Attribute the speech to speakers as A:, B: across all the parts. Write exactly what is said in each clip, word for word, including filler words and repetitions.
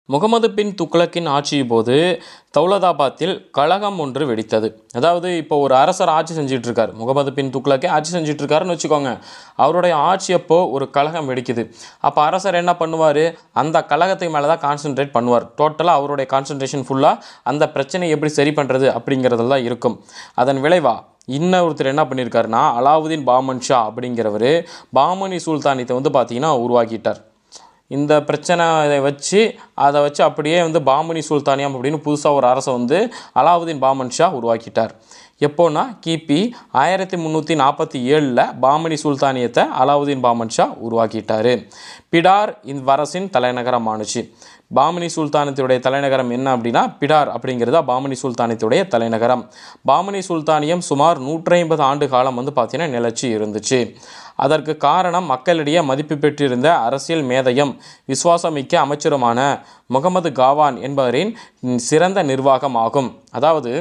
A: முகமது பின் துக்ளக்கின் ஆட்சியின் போது தௌலதாபாத்தில் கலகம் ஒன்று வெடித்தது. அதாவது இப்போ ஒரு அரசர் ஆட்சி செஞ்சுட்டு இருக்கார், முகமது பின் துக்ளக்கே ஆட்சி செஞ்சுட்டு இருக்காருன்னு வச்சுக்கோங்க. அவருடைய ஆட்சி அப்போ ஒரு கலகம் வெடிக்குது. அப்போ அரசர் என்ன பண்ணுவார், அந்த கலகத்துக்கு மேலே தான் கான்சென்ட்ரேட் பண்ணுவார். டோட்டலாக அவருடைய கான்சன்ட்ரேஷன் ஃபுல்லாக அந்த பிரச்சனையை எப்படி சரி பண்ணுறது அப்படிங்கிறதுல தான் இருக்கும். அதன் விளைவா இன்னொருத்தர் என்ன பண்ணியிருக்காருன்னா, அலாவுதீன் பாமன் ஷா அப்படிங்கிறவர் பாமனி சுல்தானியத்தை வந்து பார்த்திங்கன்னா உருவாக்கிட்டார். இந்த பிரச்சனை வச்சு அதை வச்சு அப்படியே வந்து பாமனி சுல்தானியம் அப்படின்னு புதுசாக ஒரு அரசை வந்து அலாவுதீன் பாமன் ஷா உருவாக்கிட்டார். எப்போனா கிபி ஆயிரத்தி முந்நூற்றி நாற்பத்தி ஏழில் பாமனி சுல்தானியத்தை அலாவுதீன் பாமன் ஷா உருவாக்கிட்டார். பிடார் இந்த வரசின் தலைநகரமானுச்சு. பாமனி சுல்தானத்துடைய தலைநகரம் என்ன அப்படின்னா பிடார் அப்படிங்கிறதா பாமனி சுல்தானத்துடைய தலைநகரம். பாமனி சுல்தானியம் சுமார் நூற்றி ஐம்பது ஆண்டு காலம் வந்து பார்த்தீங்கன்னா நிலச்சி இருந்துச்சு. அதற்கு காரணம் மக்களிடையே மதிப்பு பெற்றிருந்த அரசியல் மேதையும் விசுவாசமிக்க அமைச்சருமான முகமது காவான் என்பவரின் சிறந்த நிர்வாகம் ஆகும். அதாவது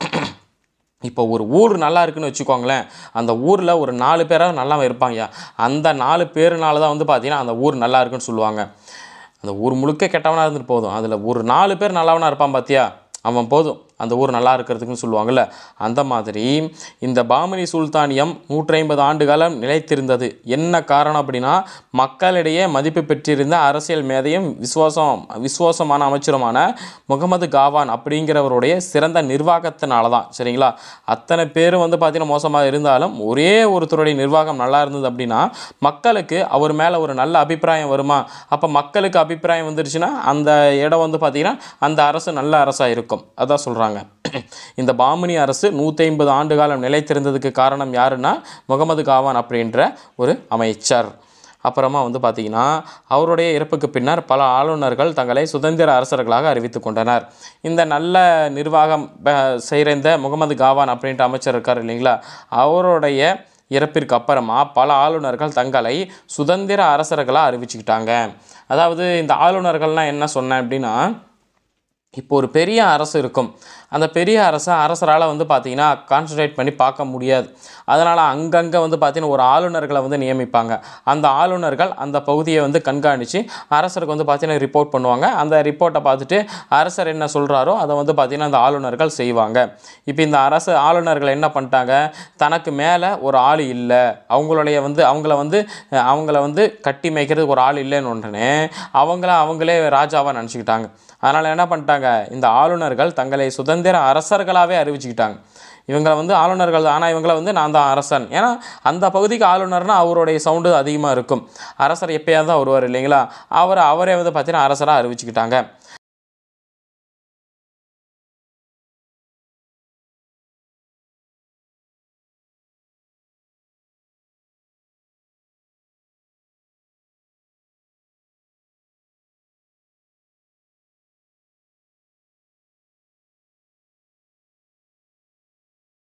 A: இப்போ ஒரு ஊர் நல்லா இருக்குன்னு வச்சுக்கோங்களேன், அந்த ஊரில் ஒரு நாலு பேராக நல்லா இருப்பாங்க. அந்த நாலு பேருனால தான் வந்து பார்த்திங்கன்னா அந்த ஊர் நல்லா இருக்குன்னு சொல்லுவாங்க. அந்த ஊர் முழுக்க கெட்டவனாக இருந்துட்டு போதும், அதில் ஒரு நாலு பேர் நல்லவனாக இருப்பான் பார்த்தியா, அவன் போதும் அந்த ஊர் நல்லா இருக்கிறதுக்குன்னு சொல்லுவாங்கள்ல. அந்த மாதிரி இந்த பாமனி சுல்தானியம் நூற்றி ஐம்பது ஆண்டு காலம் நிலைத்திருந்தது. என்ன காரணம் அப்படின்னா மக்களிடையே மதிப்பு பெற்றிருந்த அரசியல் மேதையும் விசுவாசம் விசுவாசமான அமைச்சருமான முகமது காவான் அப்படிங்கிறவருடைய சிறந்த நிர்வாகத்தினால தான். சரிங்களா, அத்தனை பேரும் வந்து பார்த்திங்கன்னா மோசமாக இருந்தாலும் ஒரே ஒருத்தருடைய நிர்வாகம் நல்லா இருந்தது அப்படின்னா மக்களுக்கு அவர் மேலே ஒரு நல்ல அபிப்பிராயம் வருமா. அப்போ மக்களுக்கு அபிப்பிராயம் வந்துருச்சுன்னா அந்த இடம் வந்து பார்த்திங்கன்னா அந்த அரசு நல்ல அரசாக இருக்கும். அதான் சொல்கிறாங்க. இந்த பாமனி அரசு நூற்றி ஐம்பது ஆண்டு காலம் நிலைத்திருந்ததுக்கு காரணம் யாருன்னா முகமது காவான் அப்படின்ற ஒரு அமைச்சர். அப்புறமா வந்து பார்த்திங்கன்னா அவருடைய இறப்புக்கு பின்னர் பல ஆளுநர்கள் தங்களை சுதந்திர அரசர்களாக அறிவித்து கொண்டனர். இந்த நல்ல நிர்வாகம் செய்கிற முகமது காவான் அப்படின்ற அமைச்சர் இருக்கார் இல்லைங்களா, அவருடைய இறப்பிற்கு அப்புறமா பல ஆளுநர்கள் தங்களை சுதந்திர அரசர்களாக அறிவிச்சுக்கிட்டாங்க. அதாவது இந்த ஆளுநர்கள்னால் என்ன சொன்னேன் அப்படின்னா, இப்போ ஒரு பெரிய அரசு இருக்கும், அந்த பெரிய அரசை அரசரால் வந்து பார்த்திங்கன்னா கான்சன்ட்ரேட் பண்ணி பார்க்க முடியாது. அதனால் அங்கங்கே வந்து பார்த்திங்கன்னா ஒரு ஆளுநர்களை வந்து நியமிப்பாங்க. அந்த ஆளுநர்கள் அந்த பகுதியை வந்து கண்காணித்து அரசருக்கு வந்து பார்த்திங்கன்னா ரிப்போர்ட் பண்ணுவாங்க. அந்த ரிப்போர்ட்டை பார்த்துட்டு அரசர் என்ன சொல்கிறாரோ அதை வந்து பார்த்திங்கன்னா அந்த ஆளுநர்கள் செய்வாங்க. இப்போ இந்த அரசு ஆளுநர்கள் என்ன பண்ணிட்டாங்க, தனக்கு மேலே ஒரு ஆள் இல்லை, அவங்களுடைய வந்து அவங்கள வந்து அவங்கள வந்து கட்டி மேய்க்கிறதுக்கு ஒரு ஆள் இல்லைன்னு உடனே அவங்கள அவங்களே ராஜாவாக நினச்சிக்கிட்டாங்க. அதனால் என்ன பண்ணிட்டாங்க, இந்த ஆளுநர்கள் தங்களை சுதந்திர அரசர்களாகவே அறிவிச்சுக்கிட்டாங்க. இவங்களை வந்து ஆளுநர்கள், ஆனால் இவங்களை வந்து நான் தான் அரசன். ஏன்னா அந்த பகுதிக்கு ஆளுநர்னால் அவருடைய சவுண்டு அதிகமாக இருக்கும். அரசர் எப்பயாவது தான் வருவார் இல்லைங்களா, அவர் அவரே வந்து பார்த்தீங்கன்னா அரசராக அறிவிச்சுக்கிட்டாங்க.